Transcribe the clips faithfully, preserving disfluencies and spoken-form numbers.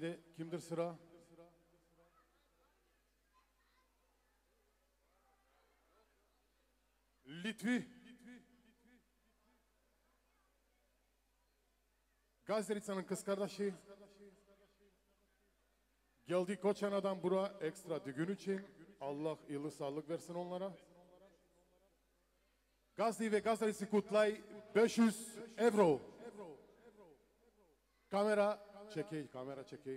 Haydi kimdir sıra? Litvi. Gazderica'nın kız kardeşi. Geldi Koçana'dan buraya ekstra düğün için. Allah yılı sağlık versin onlara. Gazdi ve Gazdarici kutlay beş yüz euro. Kamera çekey, kamera çekey.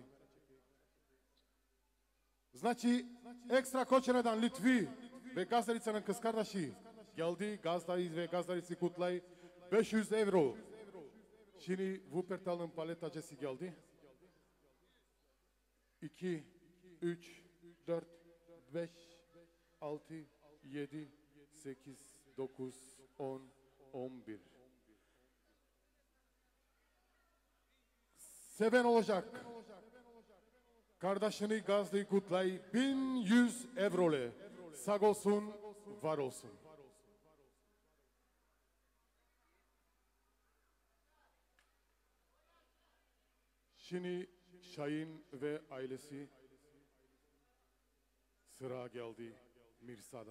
Znači, ekstra Koçana'dan Litvi ve Gazderica'nın kız kardeşi geldi. Gazdi ve Gazdarici kutlay beş yüz euro. Şimdi Wuppertal'ın paletacısı geldi. iki, üç, dört, beş, altı, yedi, sekiz, dokuz, on, on bir. Seven olacak. Kardeşini Gazdi kutlay bin yüz evrole. Sağ olsun, var olsun. Şimdi Şahin ve ailesi sıra geldi Mirsa'da.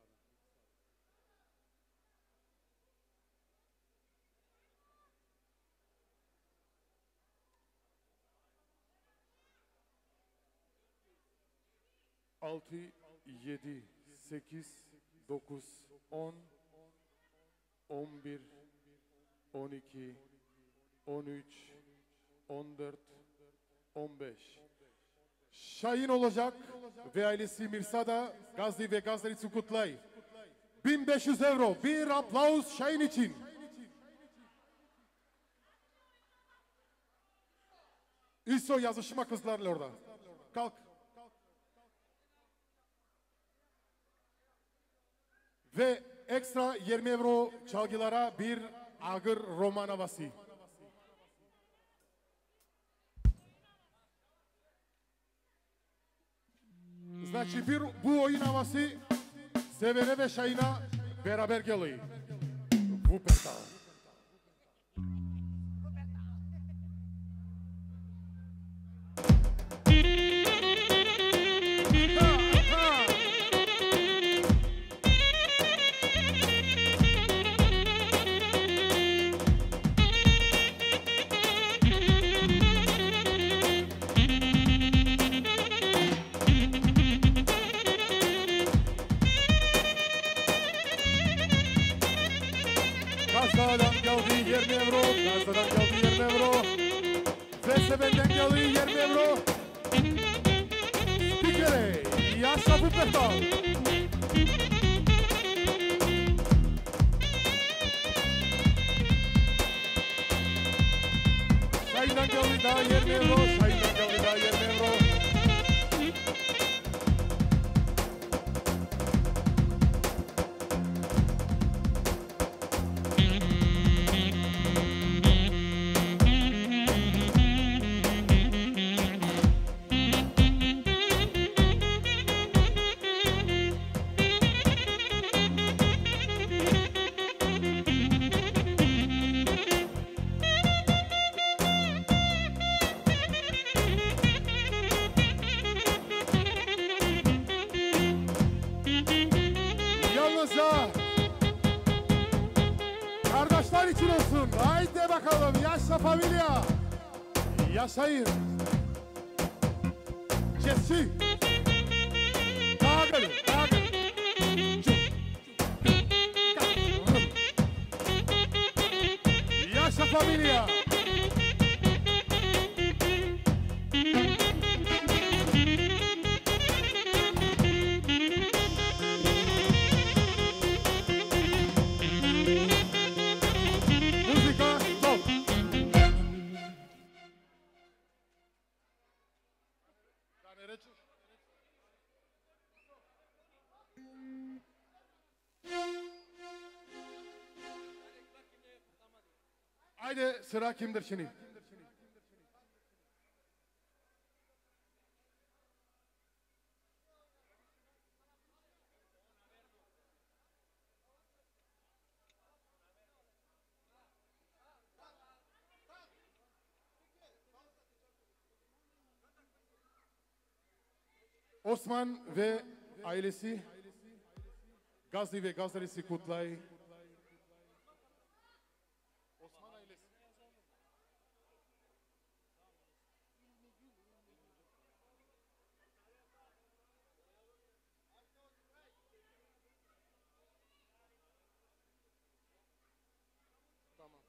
Altı, yedi, sekiz, dokuz, on, on bir, on iki, on üç, on dört, on beş. Şahin olacak ve ailesi Mirsa'da Gazdi ve Gazdarici kutlay. bin beş yüz euro. Bir aplaus Şahin için. İso yazışma kızlarla orada. Kalk. Ve ekstra yirmi euro çalgılara bir ağır roman havası. Znači bir bu oyun havası Severe ve Şahin'a beraber geliyor. Wuppertal. Gazdadan geldi yirmi euro. Gazdadan geldi yirmi euro. Ve Seven'den geldi yirmi euro. Spikere. Yaşa Wuppertal. Şahin'den geldi daha yirmi euro. Şahin'den geldi daha yirmi euro. Kardeşler için olsun. Haydi bakalım. Yaşa familia. Yaşayın. Jesse. Dağıl. Dağıl. Yaşa familia. Haydi sıra kimdir şimdi? Osman ve ailesi, Gazli ve Gazdarisi Kutlay. Osman ailesi. Tamam.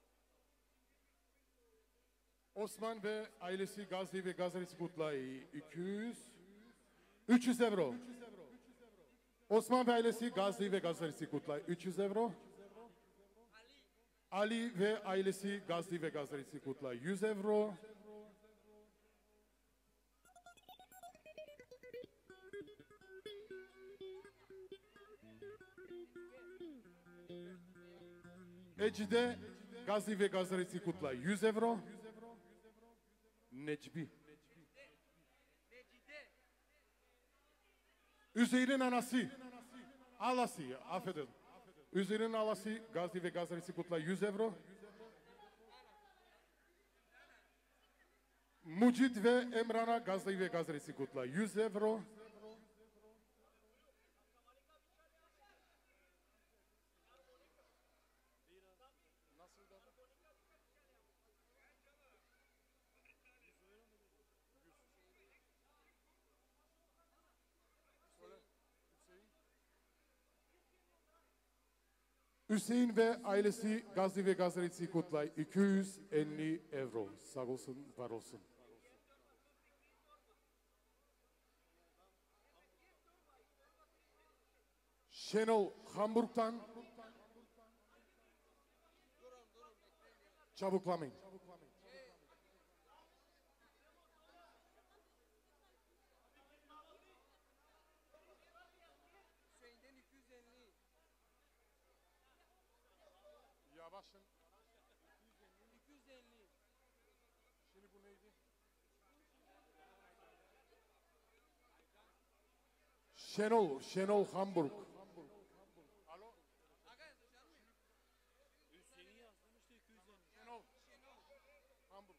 Osman ve ailesi Gazli ve Gazdarisi Kutlay. iki yüz, üç yüz euro. Osman ve ailesi Gazli ve Gazdarisi Kutlay. üç yüz euro. Ali ve ailesi Gazli ve Gazdarisi Kutlay. yüz euro. Ecide Gazli ve Gazdarisi Kutlay. yüz euro. Necbi. Üzeyir'in anası. Alası, affedin. Üzerinin alası Gazli ve Gazdarisi Kutlay yüz euro. Mucit ve Emrana Gazli ve Gazdarisi Kutlay yüz euro. Hüseyin ve ailesi Gazli ve Gazdarisi Kutlay iki yüz elli euro. Sağ olsun, var olsun. Şenol Hamburg'dan çabuklamayın. Yavaşın. iki yüz elli. Şimdi bu neydi? Şenol, Şenol Hamburg. Alo? Hüseyin yazdırmıştı iki yüz elli. Şenol. Hamburg.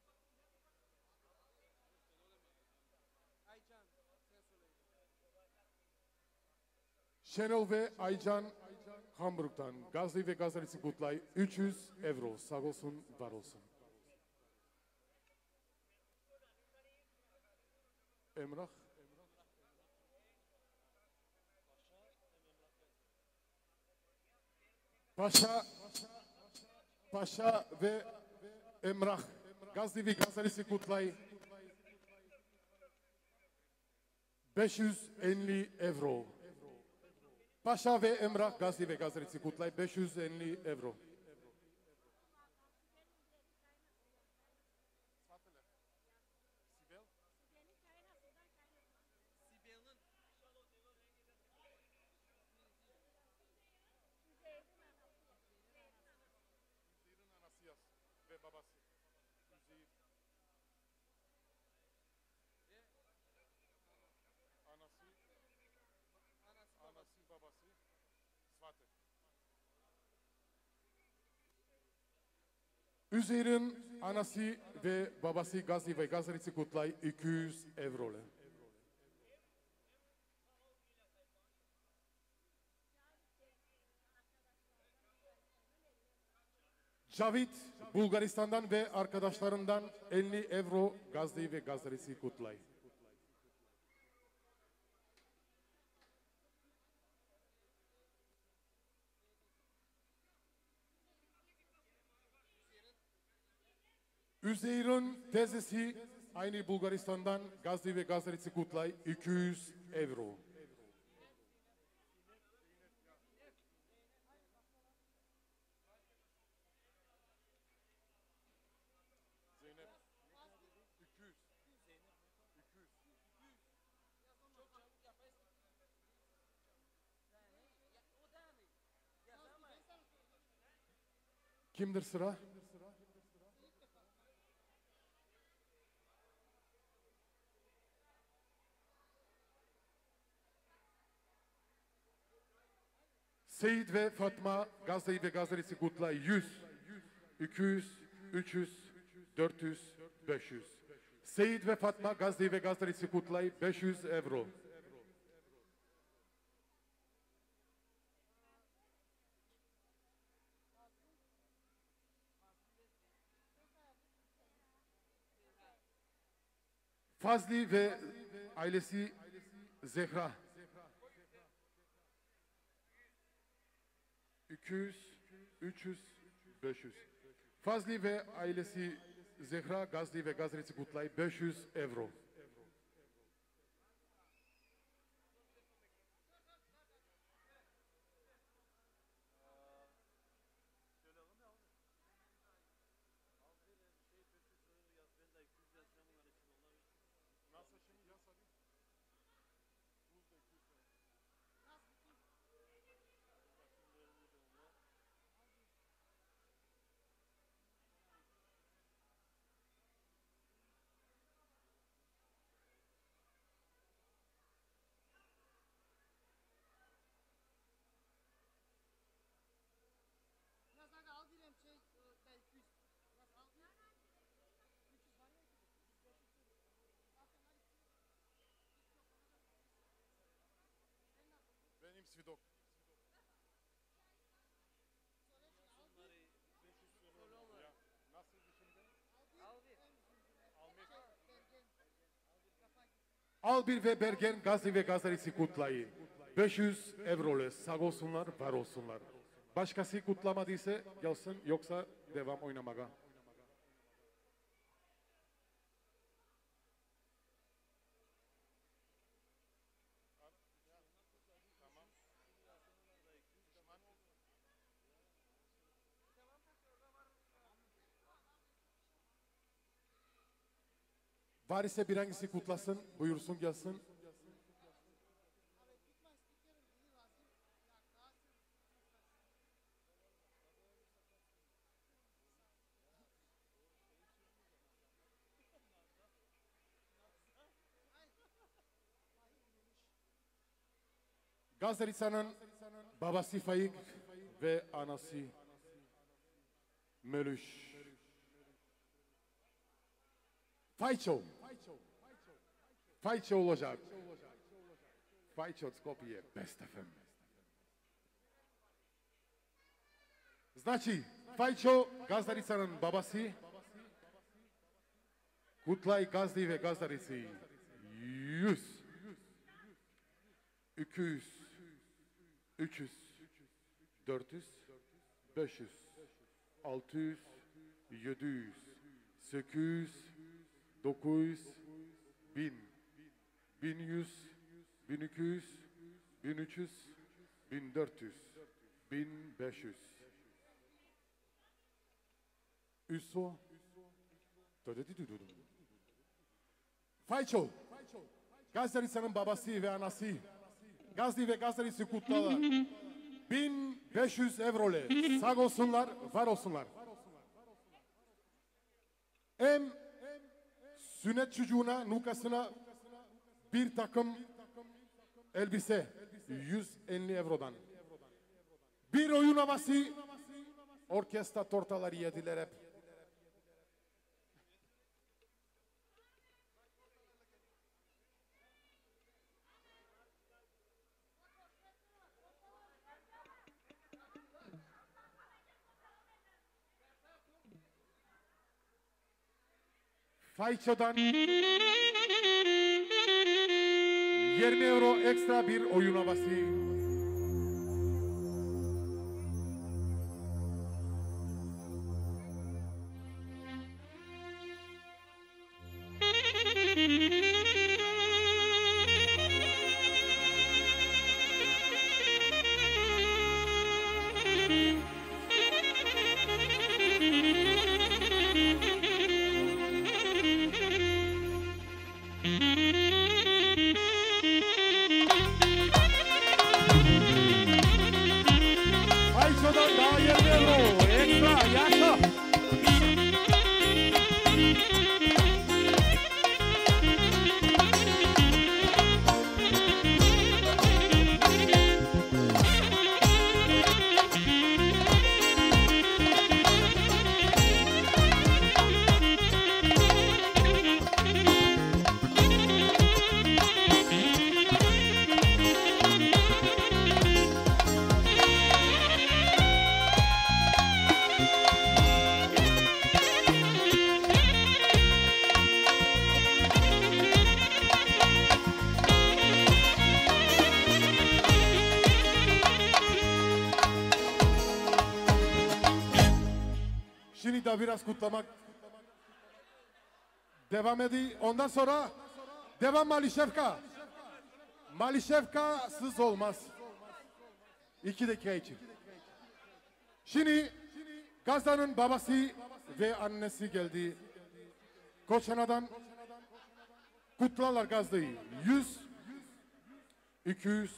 Aycan sen söyle. Şenol ve Aycan Hamburg'dan Gazli ve Gazdarisi Kutlay üç yüz euro. Sağ olsun, var olsun. Emrah. Paşa, Paşa ve Emrah Gazli ve Gazdarisi Kutlay beş yüz elli euro. Paşa ve Emrah Gazli ve Gazdarisi Kutlay beş yüz elli euro. Sibel'in Üzeyir'in anası yaz ve babası. Üzeyir. Anası, anası, babası, Svater. Üzeyir'in anası ve babası Gazli ve Gazdarisi Kutlay iki yüz euro. Cavit Bulgaristan'dan ve arkadaşlarından elli euro Gazli ve Gazdarisi Kutlay. Üzeyir'in teyzesi aynı Bulgaristan'dan Gazli ve Gazdarisi Kutlay iki yüz euro. Zeynep iki yüz. iki yüz. çok çabuk yaparsın. Ya, o da mı? Yazamayız. Kimdir sıra? Seyit ve Fatma Gazli ve Gazdarisi Kutlay yüz, iki yüz, üç yüz, dört yüz, beş yüz. Seyit ve Fatma Gazli ve Gazdarisi Kutlay beş yüz euro. Fazli ve ailesi Zehra. iki yüz, üç yüz, beş yüz. Fazli ve ailesi Zehra, Gazli ve Gazreci Kutlay beş yüz euro. Biraz daha al diyelim şey e, belki yüz. Biraz al diyelim. üç yüz var ya ki. Benim svidok. Albir ve Bergen Gazli ve Gazarisi Kutlay'ı beş yüz eurole sağ olsunlar, var olsunlar. Başkası kutlamadıysa gelsin, yoksa devam oynamaya. Var ise bir hangisi kutlasın, buyursun gelsin. Gazaritsa'nın babası Faik ve anası Melüş. Fayço. Fayço olacak. Fayço Skopje, Best F M. Znači, Fayço, Gazdarica'nın babası, Kutlay Gazdi ve Gazdarici. Yüz. iki yüz. üç yüz. dört yüz. beş yüz. altı yüz. yedi yüz. sekiz yüz. dokuz yüz. bin. bin yüz. bin iki yüz. bin üç yüz. bin dört yüz. bin beş yüz. Üso. Fayço. Gazdarica'nın babası ve anası. Gazli ve Gazdarici kutlalar. bin beş yüz eurole. Sağ olsunlar, var olsunlar. Hem sünnet çocuğuna, nukasına bir takım elbise yüz elli eurodan. Bir oyun havası, orkestra tortaları yediler hep. Fayço'dan yirmi euro ekstra bir oyun havası. de biraz kutlamak. Devam edin. Ondan sonra devam Malişevka. Malişevka'sız olmaz. İki dakika için. Şimdi Gazda'nın babası ve annesi geldi. Koçana'dan kutlarlar Gazda'yı. Yüz, iki yüz,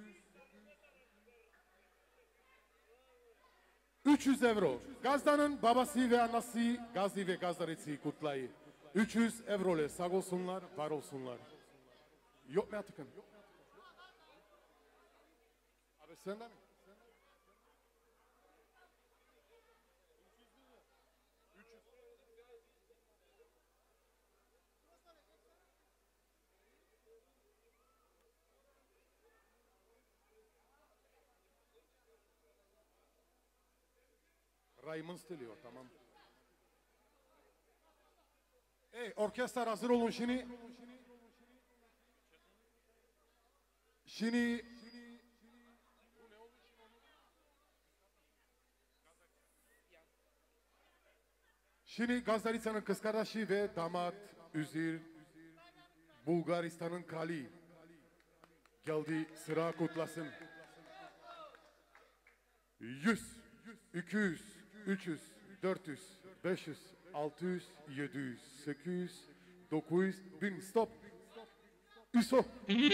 üç yüz euro. Gazda'nın babası ve annesi Gazdi ve Gazdarit'i kutlayı. üç yüz euro ile sağ olsunlar, var olsunlar. Yok mu Atıkın? Abi sen de mi? Raymond stiliyor, tamam. Ey, orkestra hazır olun şimdi. Şimdi Şimdi Gazdaritsa'nın kız kardeşi ve damat Üzir Bulgaristan'ın krali geldi, sıra kutlasın. Yüz, iki yüz, üç yüz, dört yüz, beş yüz, altı yüz, yedi yüz, sekiz yüz, dokuz yüz, bin. Stop. Üso.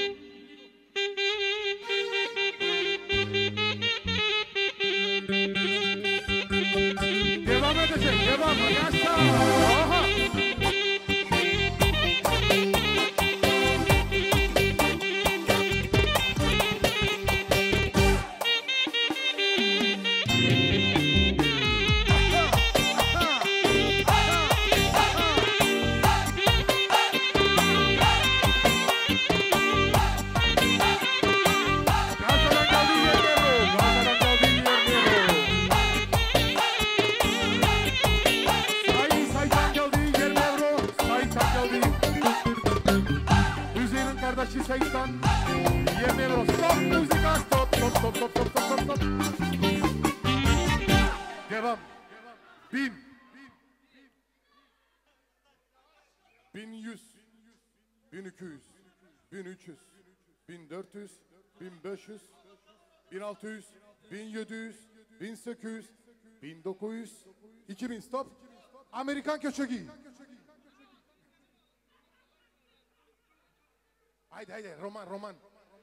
Devam edecek, devam. Yaşa. Aha. Şeytan yirmi. Stop müzika, stop stop stop stop stop stop stop. Devam. Bin. Bin yüz. Bin iki yüz. Bin üç yüz. Bin dört yüz. Bin beş yüz. Bin altı yüz. Bin yedi yüz. Bin sekiz yüz. Bin dokuz yüz. İki bin. Stop. Amerikan köçegi. Haydi haydi roman roman.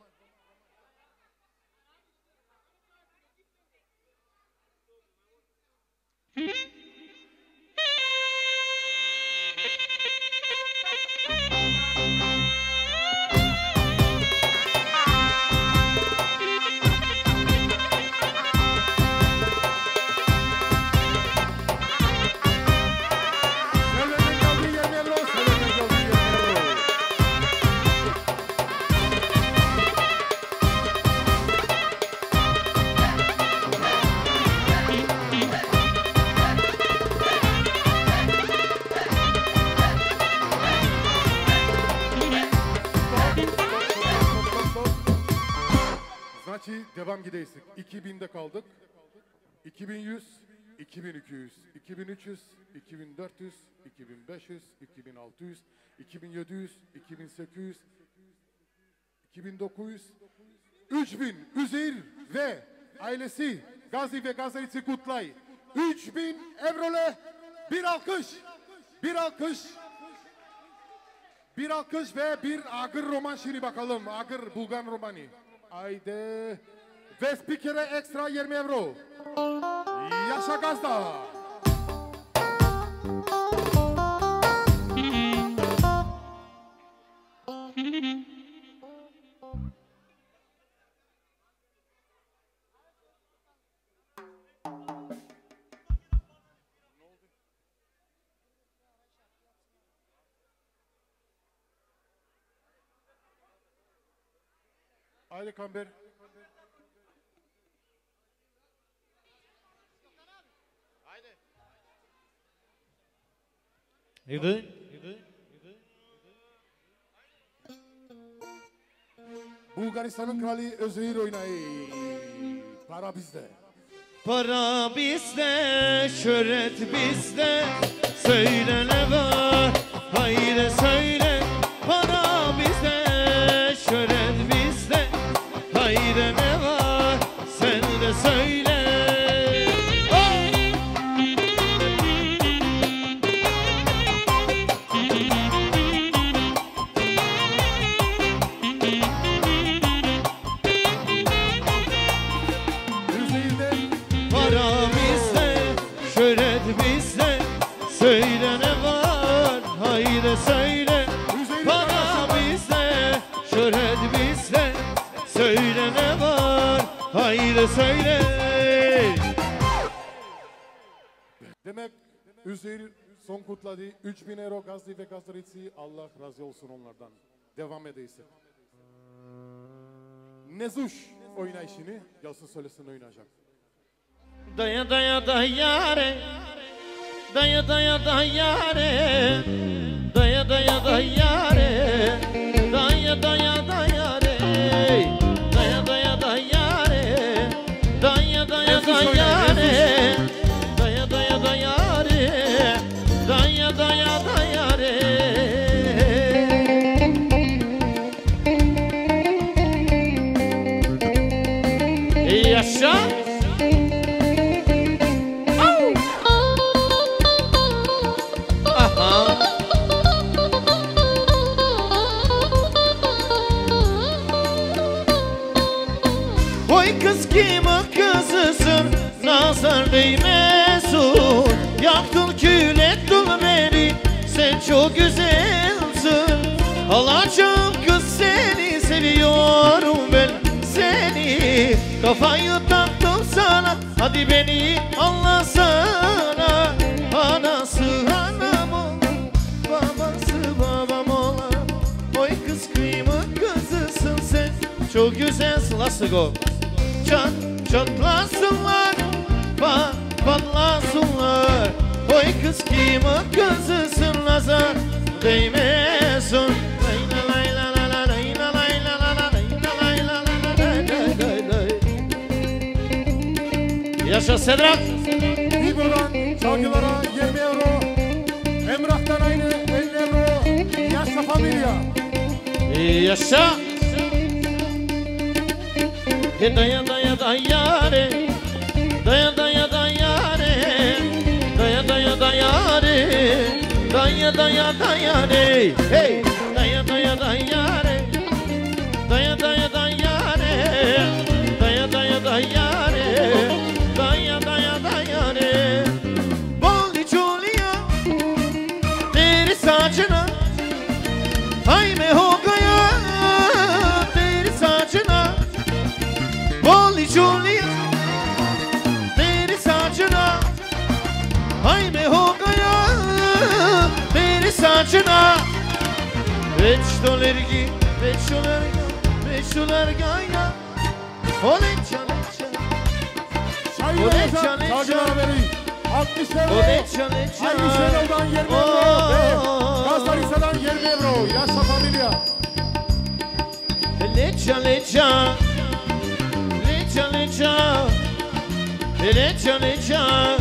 Devam gideyiz. iki binde kaldık. iki bin yüz, iki bin iki yüz, iki bin üç yüz, iki bin dört yüz, iki bin beş yüz, iki bin altı yüz, iki bin yedi yüz, iki bin sekiz yüz, iki bin dokuz yüz, üç bin. Üzeyir ve ailesi Gazi ve Gazdarit'i kutlay. üç bin evrole bir alkış. Bir alkış. Bir alkış ve bir agır roman şiiri bakalım. Agır Bulgar romanı. Haydi. Ve spikere ekstra yirmi euro. Yaşa Gazda. Haydi Kamber. Yedi. Bulgaristan'ın kralı Özeyir oynayı. Para bizde. Para bizde, şöhret bizde. Söyle ne var, haydi söyle. Para bizde, şöhret bizde. Haydi ne var, sen de söyle. Para bizde, şöhret bizde. Söyle ne var, haydi söyle. Para bizde, şöhret bizde. Söyle ne var, haydi söyle. Demek Üzeyir son kutladı. üç bin euro gazlı ve gazdarici. Allah razı olsun onlardan. Devam edeyse. Nezuş oynayışını gelsin söylesin oynayacak. Daya daya dayare, daya daya dayare, daya daya dayare, daya daya dayare, daya daya dayare, daya daya dayare, daya daya dayare, daya daya dayare. Yaşa. Oy kız kimin kızısın, nazar değmesin. Yaktın kül ettin beni, sen çok güzelsin. Alacağım kız seni, seviyorum ben seni. Kafayı taktım sana, hadi beni anlasana. Anası anam ol, babası babam olan. Oy kız kimin kızısın sen, çok güzelsin. Let's go. Çat çatlasınlar, pat patlasınlar. Oy kız kimin kızısın, nazar değmesin. Layla layla layla layla layla layla layla layla layla. Yaşa Sedrak. Bir buradan çalgılara yirmi euro. Emrah'tan aynı elli euro. Yaşa familya. Yaşa. Daya daya dayare, daya daya dayare, daya daya dayare, daya daya dayare, hey, daya daya dayare, daya daya dayare, daya daya dayare, daya daya dayare. Bolli Giulia, teri saçına, ay me ho gaya, teri saçına. Bolli Giulia, teri saçına, ay me ho gaya, teri saçına. Veçto lergi, veçto lerga, veçto lergaya. Oleça leça, Şahin olacak. Çalgılara vereyim. altmış euro. oleça leça. Aynı Şenol'dan yirmi euro. Ve Gazdariça'dan yirmi euro. Yaşa familya. Leça leça, leça leça, leça leça.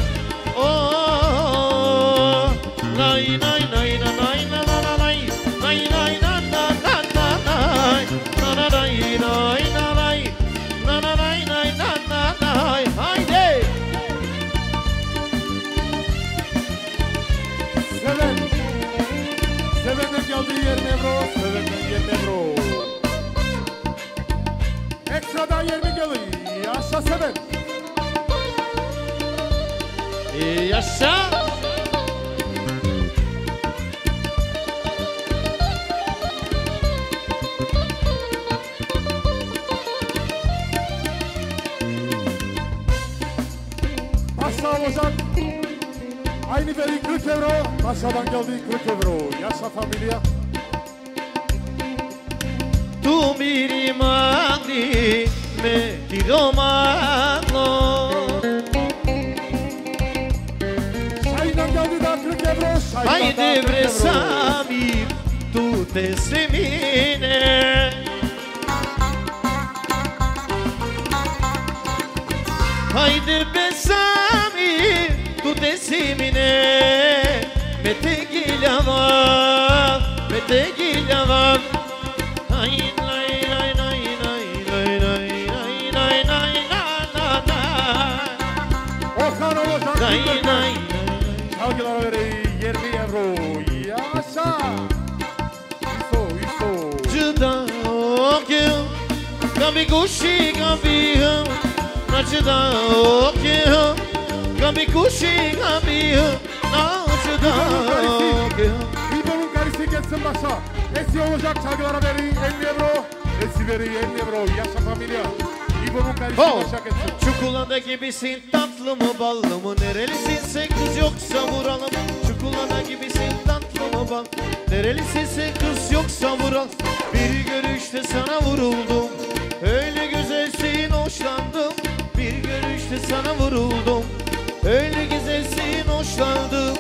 Oh, nay nay nay nay nay nay nay nay nay nay nay nay nay nay nay. Na na nay nay na na nay. Haydi. Seven. Seven'den geldi yirmi euro. Seven'den yirmi euro. Ekstradan yirmi geliyor. Yaşa Seven. Yaşa. Başla olacak. Aynı veri kırk euro. Başladan geldi kırk euro. Yaşa familya. Tu mi rimani me ti domando. Şahin'den geldi daha kırk euro. Şahin'den Haydi daha kırk euro. bresami tu te semine. Haydi sami tu te simine mete gilava mete gilava ay nay nay nay nay nay nay nay nay nay na na Orhan olacak. nay nay Çalgılara vereyim yirmi euro. Yaşa. İso, iso. Cıda okyo Gambi kuşi gambi Naçıda okyo Gambi kuşi gambi Naçıda okyo İbo'nun karısı gelsin başa. Esi olacak çalgılara vereyim elli euro. Esi vereyim elli euro. Yaşa familya. İbo'nun karısı Oh. başa gelsin. Çikolata gibisin tatlı mı ballı mı Nerelisin sen kız yoksa vuralım Çikolata gibisin tatlı mı bal Nerelisin sen kız yoksa vuralım Bir görüşte sana vuruldum Öyle güzelsin hoşlandım Bir görüşte sana vuruldum Öyle güzelsin hoşlandım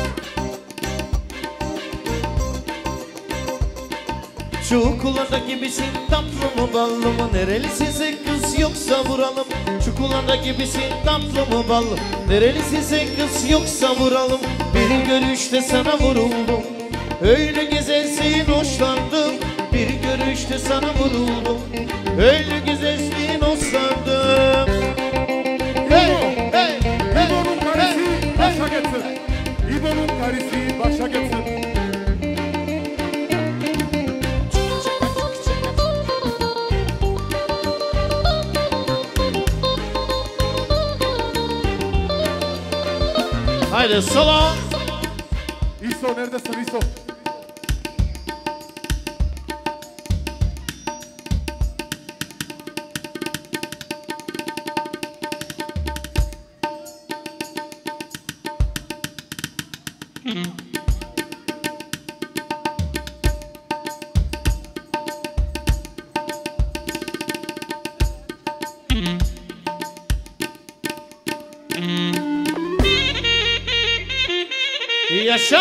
Çikolata gibisin tatlı mı ballı mı Nerelisin sen kız yoksa vuralım Çikolata gibisin tatlı mı ballı Nerelisin sen kız yoksa vuralım Bir görüşte sana vuruldum Öyle güzelsin hoşlandım Bir görüşte sana vuruldum Öyle güzelsin hoşlandım Hey hey hey İbo'nun karısı başa gelsin. İbo'nun karısı başa gelsin. Haydi solo İso neredesin İso? Yaşa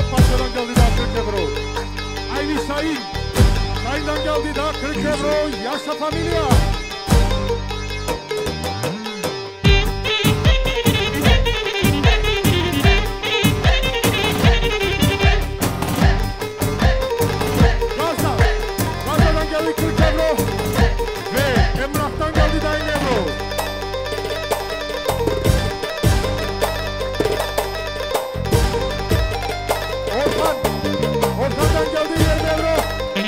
parçadan geldi daha kırk euro. Ayni Şahin. Şahin'den geldi daha kırk euro. Yaşa Familia. Gaza. Gaza'dan geldi kırk euro. Ve Emrah'tan geldi daha yirmi euro. Orhan. Orhan'dan geldi yirmi euro.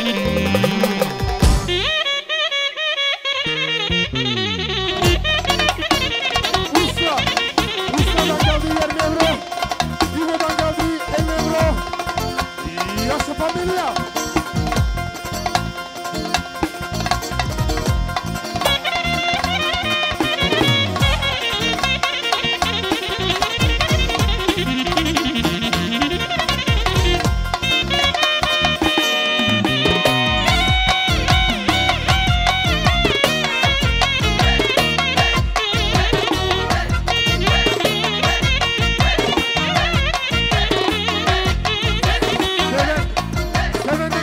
Usla. Usla'dan geldi yirmi euro. Divo'dan geldi elli euro. Yaşa Familia. Seven, seven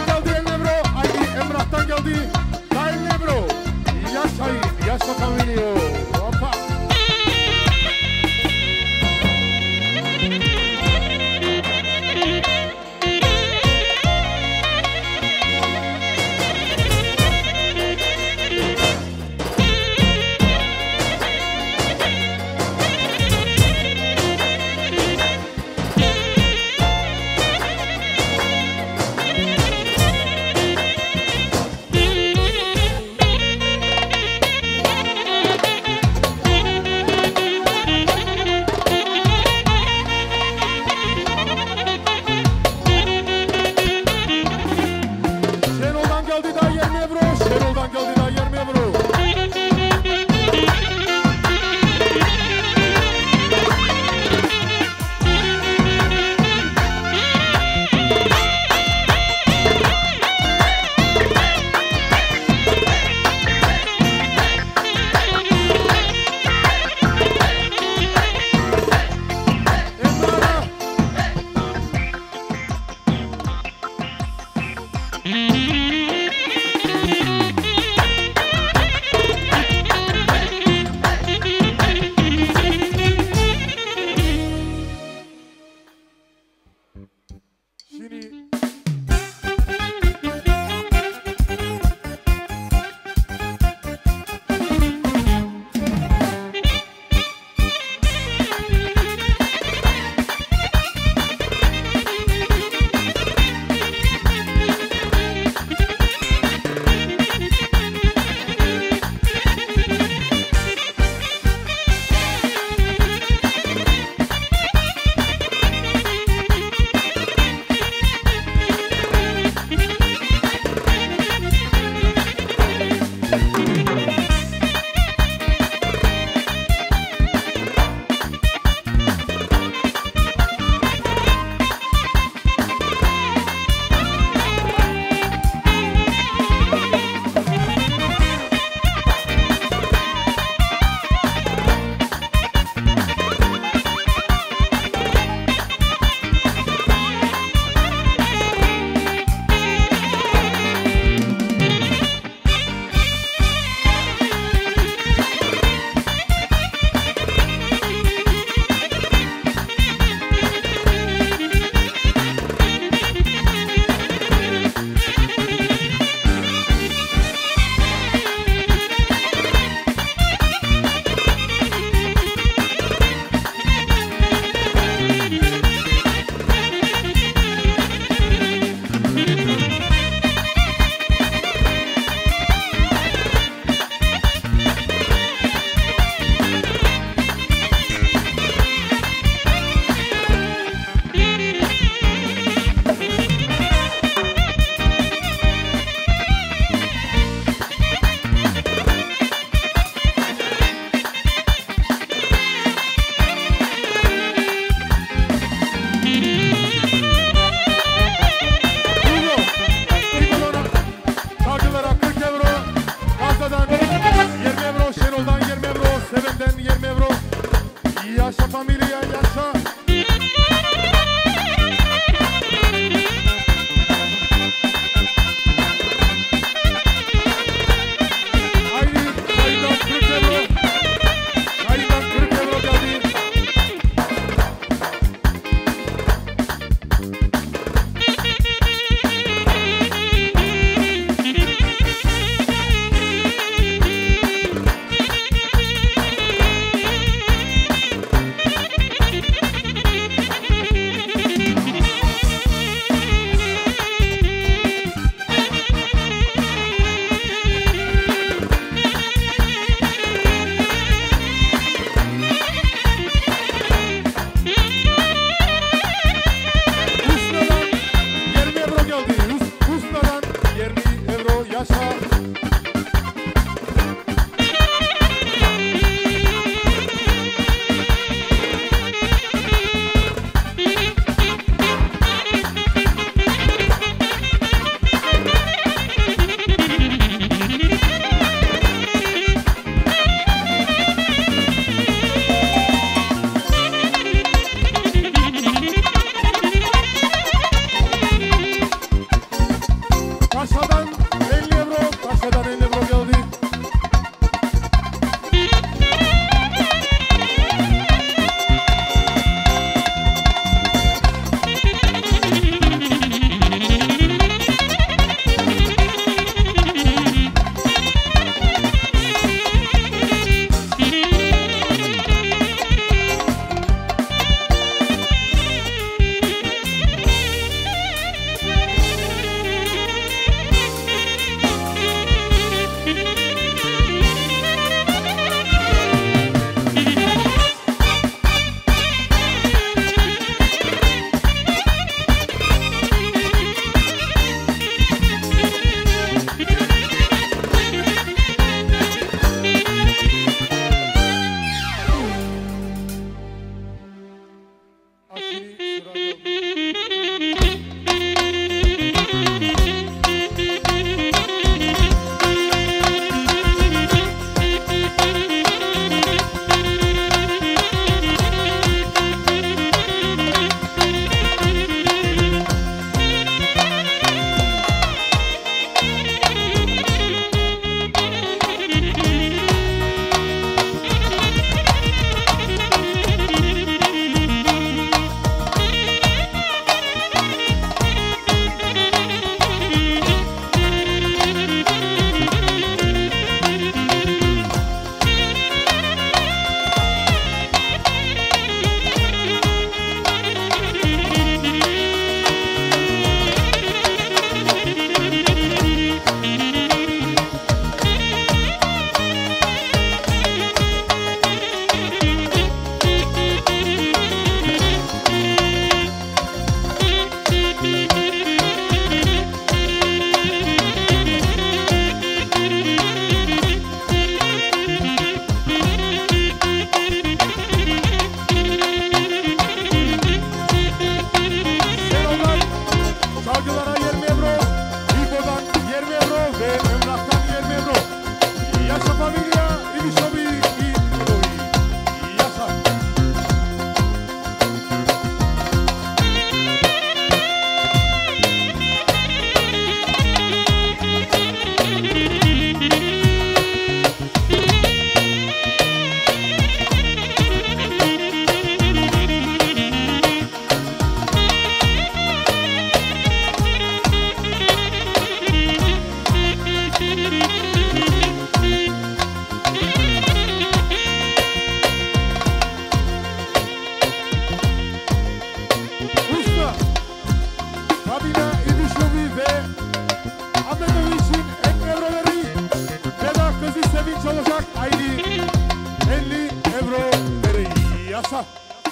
Yasa.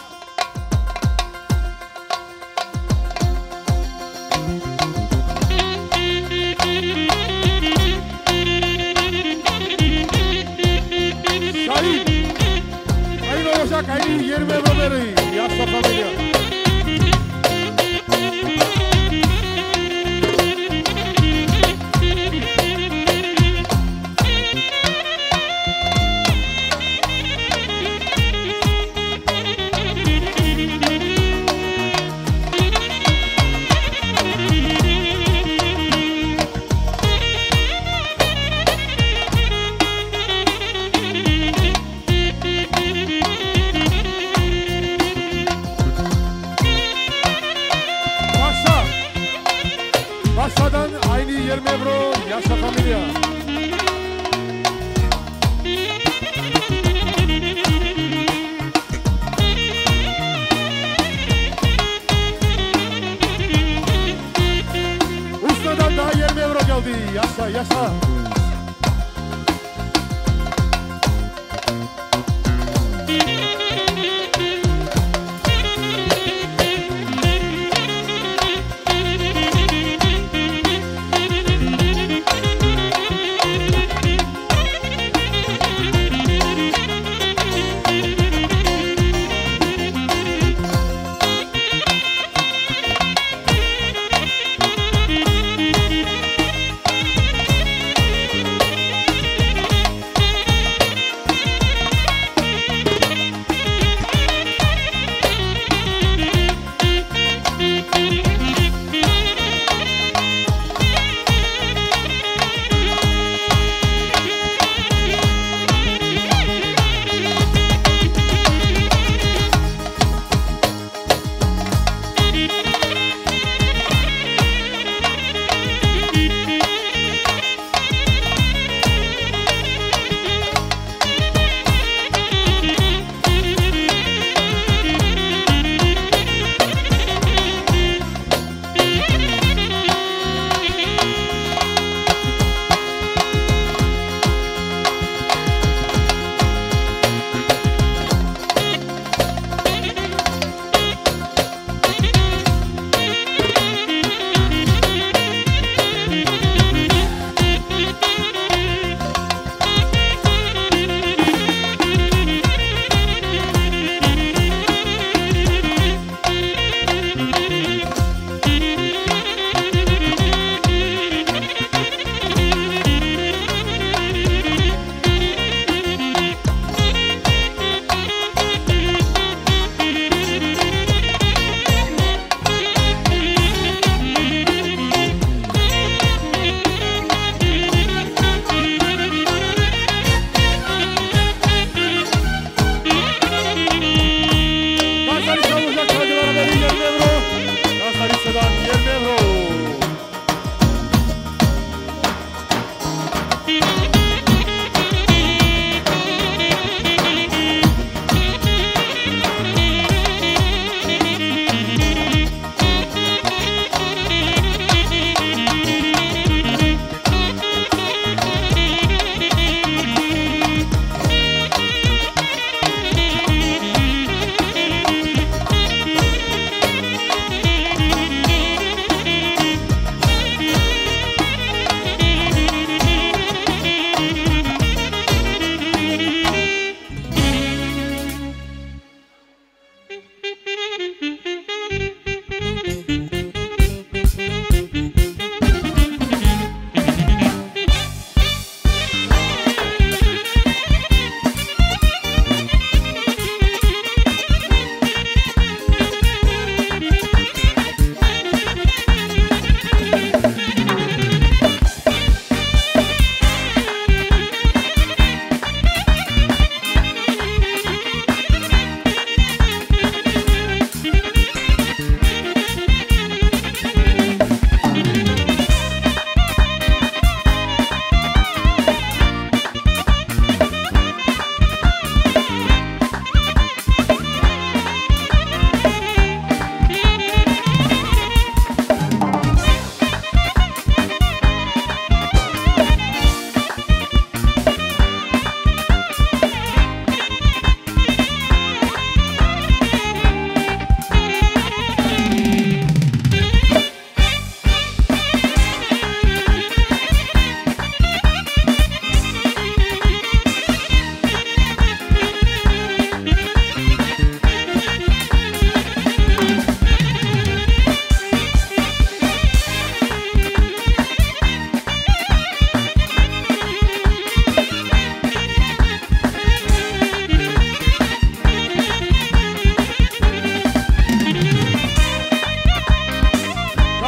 Şahin. Şahin olacak. Aynı yirmi euro veriyor. Yasa familia. Başladan aynı yirmi euro yaşa familia. Ustadan daha yirmi euro geldi. Yaşa yaşa.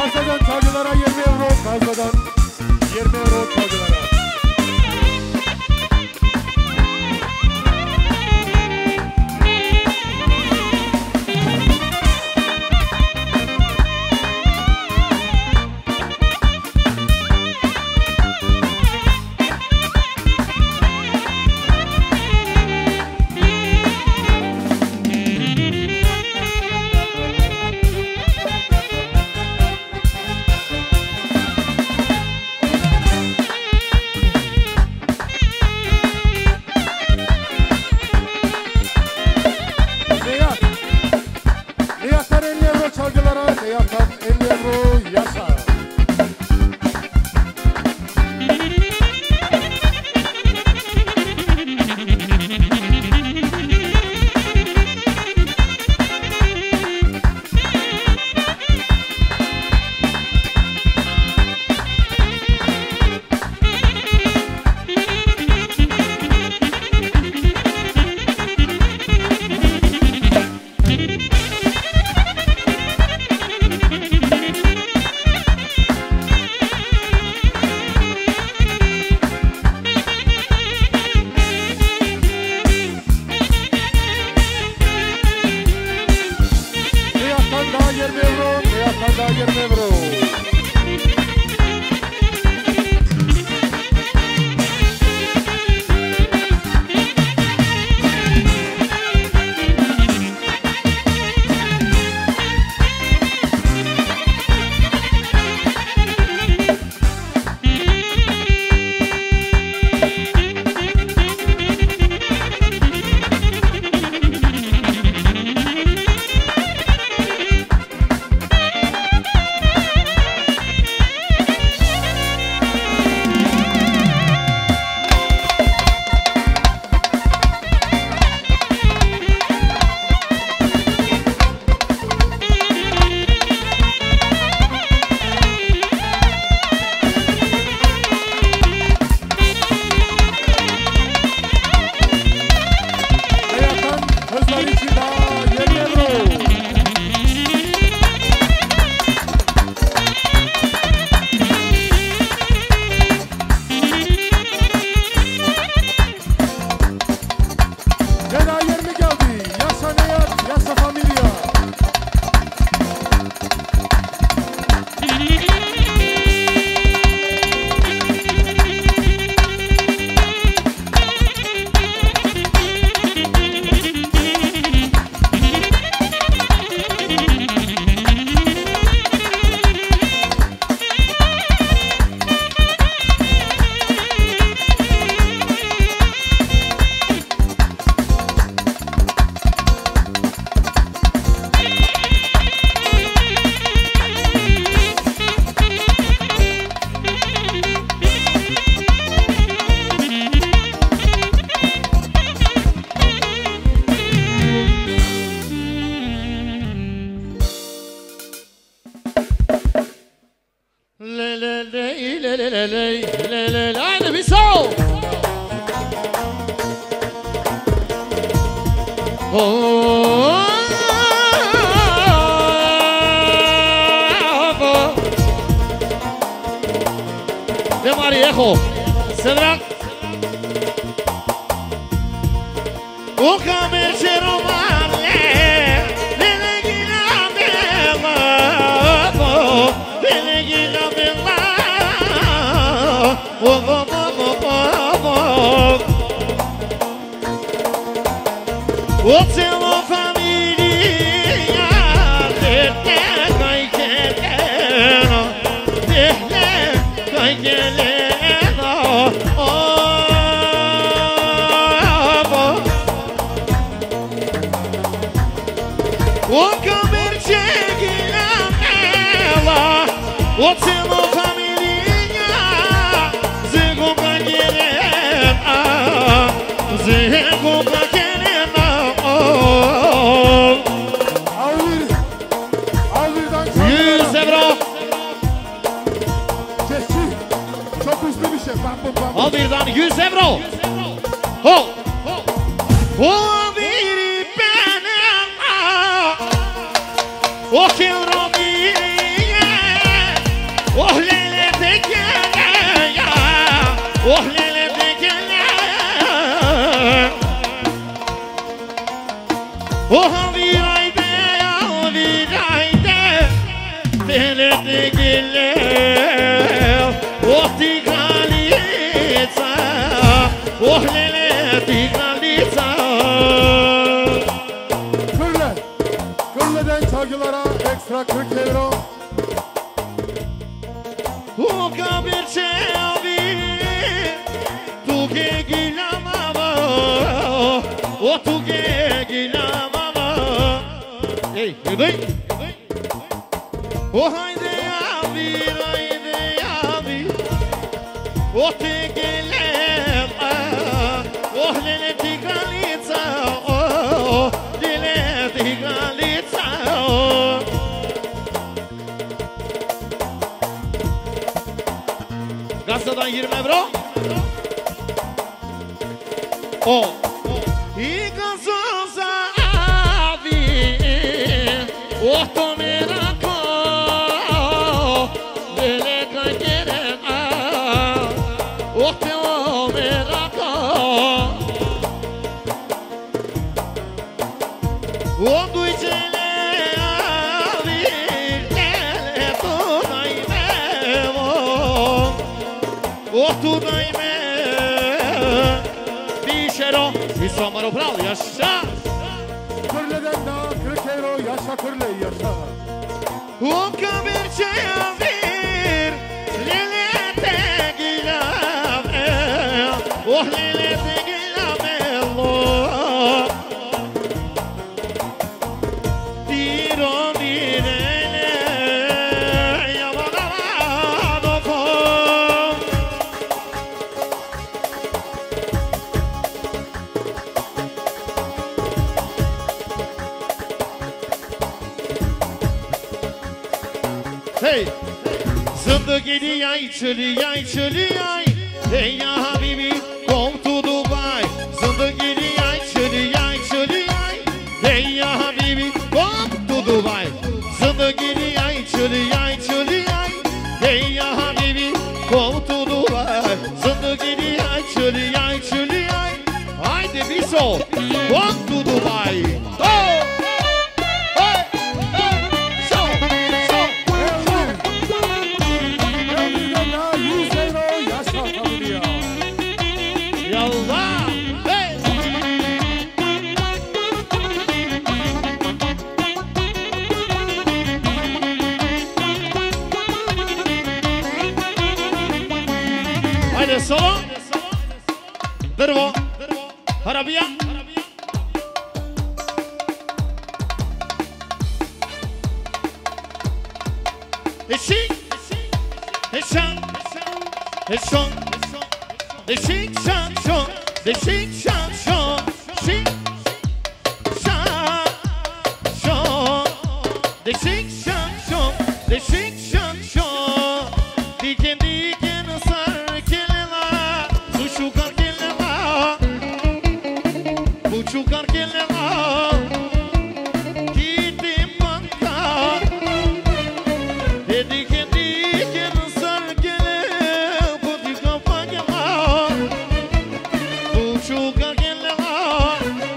Gazdadan çalgılara yirmi euro. Gazdadan yirmi euro çalgılara. Haydi bir sol. De Mariejo, Cedrak. O camercheiro Maré, Beneguina Bela, Beneguina Bela, o o seu família, cai querendo, cai querendo, o camercheiro Bela, o seu família, Zego cai querendo, Zego cai querendo. Al birden yüz euro. Ho. O bir benim. O kiro bir. Oh virayde virayde Delete gille Oh tigalica Oh lele tigalica Kırle. Kırle'den çalgılara ekstra kırk euro. Oh kabirçe abi Tu ge gila mama Oh tu ge gila mama Hey yudey Oh haydi abi haydi abi Oh te gelem Oh lele tigalica Oh lele tigalica Gazadan yirmi euro. O. I gazoza abi. Oh to merako. Lele kagere. Oh te o merako. O duicele abi. Lele to daimemo. Oh tu daime Bişero İslamaro Pral yaşa Kırle'den daha kırk euro. Yaşa Kırle yaşa. O kabirçe bir Lilete gilame Oh lilete gilame lo Diro direle Yamanamado fo Hey! Zindagi yay chali yay chali yay Hey ya habibi come to Dubai Zindagi yay chali yay chali yay Hey ya habibi come to Dubai Zindagi yay chali yay chali yay Hey ya habibi come to Dubai Zindagi yay chali yay chali yay Haydi biso come to Dubai Oh! Solo Drvo Arabia Eşik Eşan Eşan Eşik şan şan Eşik şan şan Şik şan şan Eşik şan şan Eşik şan şan Diken diken sar Buçukar kelima Buçukar kelima Gittim banka Dediken diken sarkele Butika pagama Buçukar kelima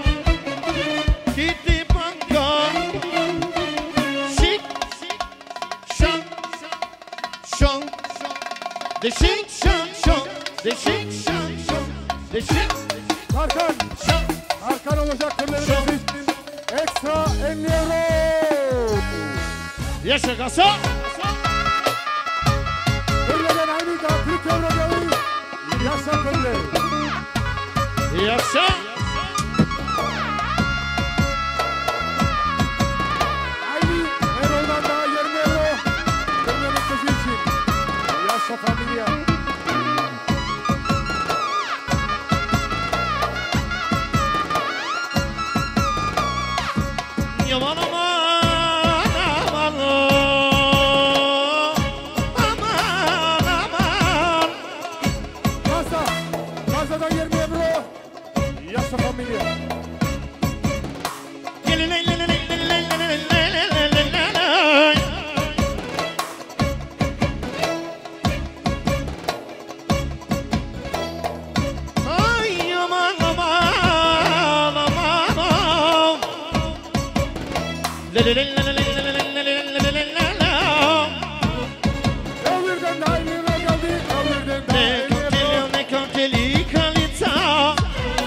Gittim banka Şik Şan Şan Deşik şan şan Deşik şan şan Deşik Tarkan. Tarkan olacak Kırle'nin seçtiğin ekstra elli euro. Yaşa kasa Kırle'den aynı daha kırk euro gelir. Yaşa Kırle. Yaşa Aynı Erol'dan daha yirmi euro. Kırle'nin kızı için. Yaşa familia. Yaman aman aman Aman aman Kasa. Kasadan yirmi euro. Evirden daha elime geldi. Evirden daha Ne elime kokteyli ne kokteyli kralica.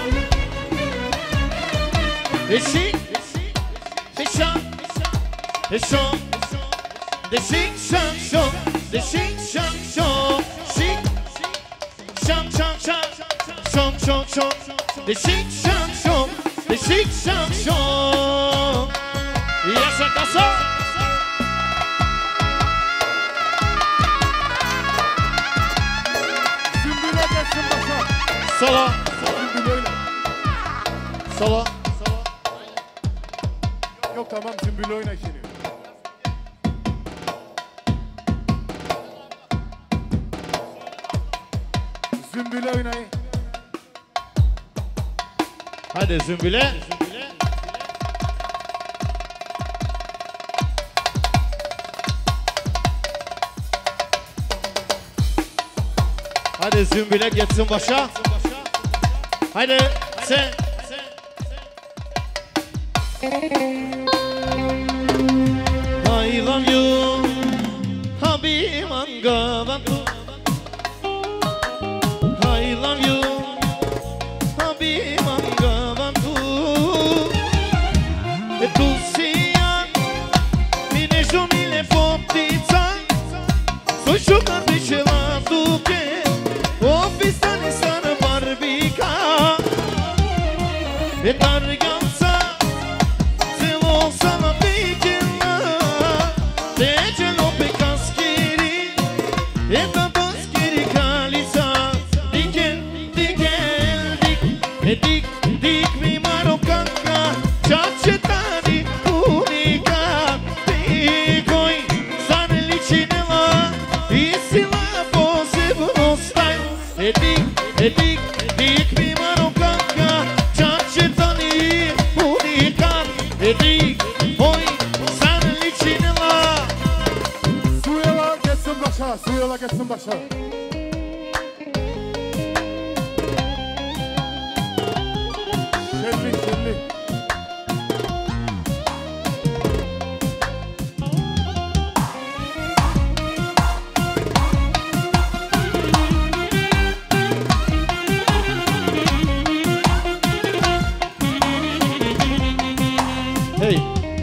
Eşik, eşan, eşan, deşik şan şan, deşik şan şan, şik, şan şan şan, şan şan şan, deşik şan şan, deşik şan şan. Yaşa kasa. Sümbüle geçsin başa. Solo, Sümbüleyle. solo. Yok tamam sümbüle oyna şimdi. Sümbüle oynayın. Hadi Zümbüle. Hadi Zümbüle geçsin başa. Hadi sen. I love you, Habib Angavantu. I love you, Habib Angavantu. E tu sia, mine jumile foptița. Soy jucat de ceva duche, o pistani sară barbica. E targanța, se o sama picela. De gelo pe caschiri, e da baschiri calița. Diken, diken, dik, e dik, dik mi marocanca. Ciacetani unica, dicoi, zane licinela. I sila posebno staj. E dik, e dik, dik mi marocanca. Ciacetani unica, e dik, oi, zane licinela. Suyela geçsin başa. Suyela geçsin başa. Şelli şelli. Hey.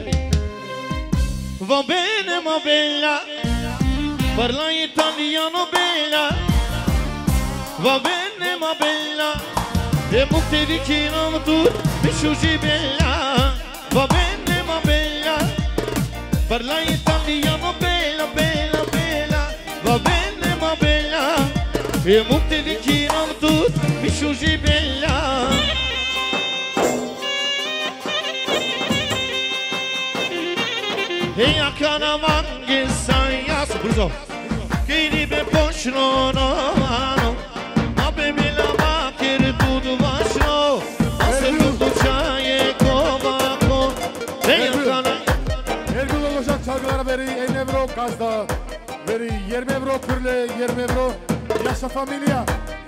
Va bene ma bella, parla italiano bella. Va bene ma bella, e multe vicino tu, bisciugi bella. Va bene ma bella, parla italiano bella, bella, bella. Va bene ma bella, e multe vicino tu, bisciugi bella. E a canavangue saia, brzo. Che di be pochno no mano. Ma bebe la macchina tutto vasno. Ma se tutto c'hai comako. E a cana. Erbil olacak çalgılara veri elli euro gazda. Veri yirmi euro pürle yirmi euro. Yaşa familia.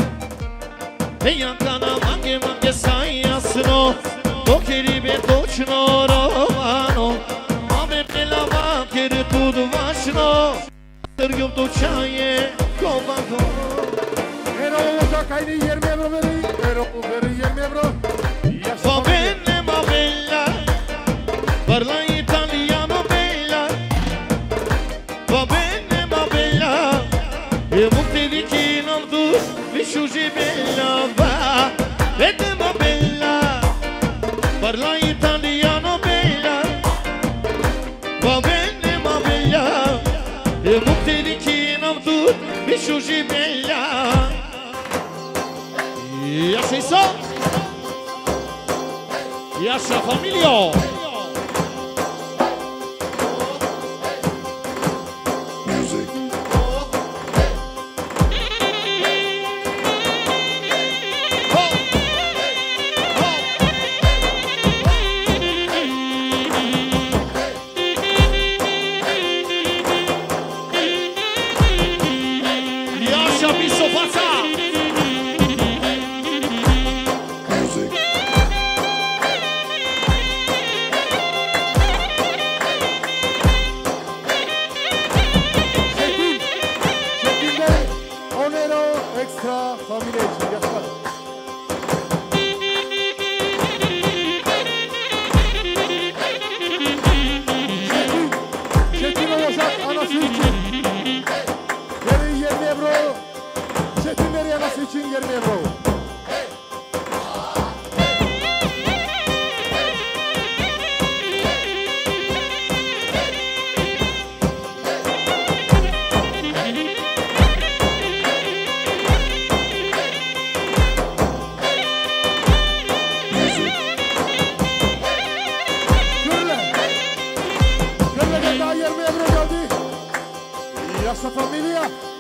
E a canavangue manche saia sno. O che di be pochno no mano. La macchina tutto vasno. Tırgım tuçaye kovako. Ero olacak aynı yirmi euro veri. Ero veri yirmi euro. Yaşa Va familia. bene ma bella, parla italiano bella. Va bene ma bella, e multe vicino tu, visciugi bella. Va bene ma bella, parla italiano bella. Va bene ma bella, e multe vicino tu, visciugi bella. Ja sei so. Yaşa familia. Music. Yaşa bir sofata. Music. Familie için yaşa. Çetin, Çetin olacak anası için. Verin yirmi euro. Çetin veriyor anası için yirmi euro. Yaşa familia!